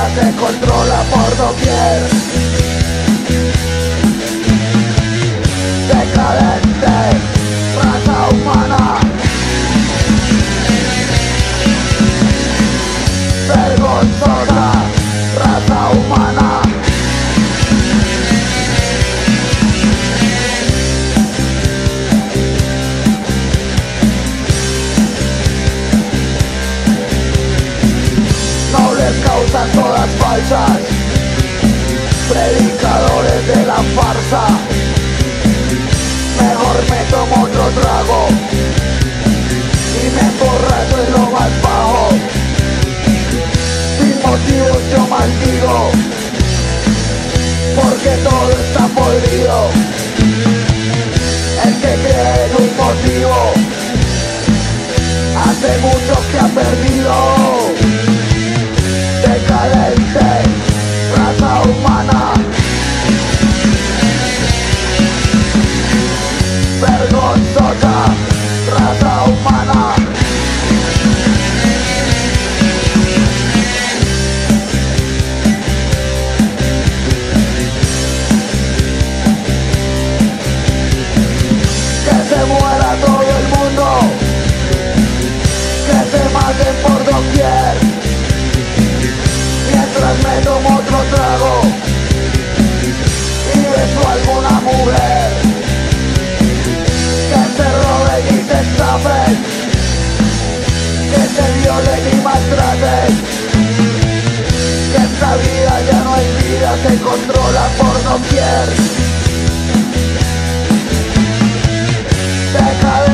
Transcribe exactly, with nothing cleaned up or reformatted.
vida se controla por doquier. Decadente, raza humana. Vergonzosa, raza humana. Nobles causas todas falsas, predicadores de la farsa. Mejor me tomo otro trago y me emborracho en lo más bajo. Sin motivos yo maldigo, porque todo está podrido. El que cree en un motivo hace mucho que ha perdido. Decadente, raza humana. Vergonzosa, raza humana. Que se muera todo el mundo, que se maten por doquier, mientras me tomo otro trago y beso a alguna mujer. Que se roben y se estafen, que se violen y maltraten, que esta vida ya no es vida, se controla por doquier. Deja